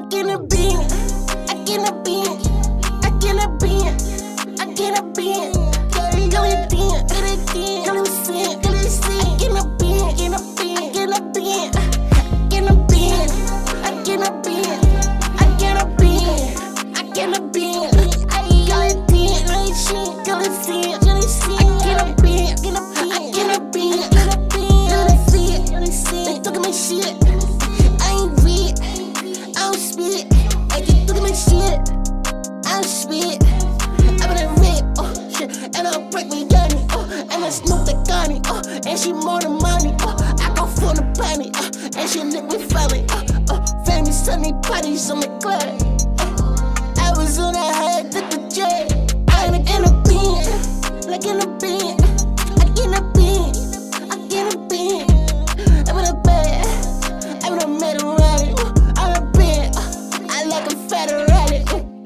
get a bean, I get a bean, I get a bean, I get a bean. Get a bean, get a bean, get a bean, get a bean. Get a bean, get a bean, get a bean, get a bean, I get a bean, I get a bean, I get a bean. I get a bean, I shit, get a bean, get a bean. I get a bean, get a bean, I get a bean, get a bean. Get a bean, get a bean. They took my shit. I ain't read, I don't spit. I just look at my shit. I don't spit. I'm in a rip, oh shit, and I'll break my gunny, oh, and I smoke the gunny, oh, and she more than money, oh, I go for the bunny, and she live with family, family Sunday parties on the club. I was on that high, took the jet. I'm in a bean, like in a bean, I get a bean, I get a bean. I'm in a bed, I'm in a metal rally, I'm a bean, I like a federal rally.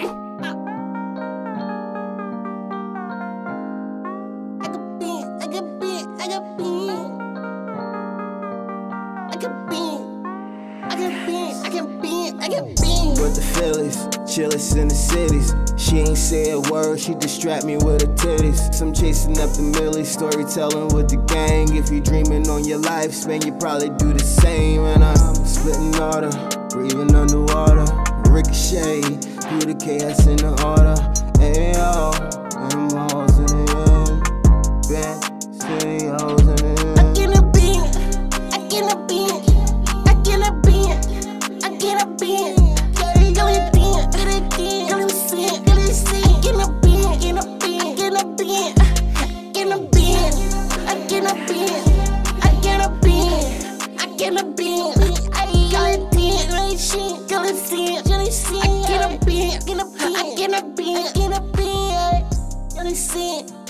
With the Phillies, chillin' in the cities. She ain't say a word, she distract me with her titties. Some chasing up the millies, storytelling with the gang. If you dreaming on your lifespan, you probably do the same. And I'm splitting order, breathing underwater. Ricochet, through the chaos in the order. Ayo, and them hoes in the end. Bad city hoes in the end. I get a bean, I get a bean, I get a bean, I get a bean. Get a bean, get a bean, get a bean, get a bean. Get a bean, get a bean, get a bean, get a bean. I get a bean, I get a bean, I get a bean. I get a bean, like shit, get a bean, get a bean. I get a bean, get a bean, I get a bean, get a bean, get a bean.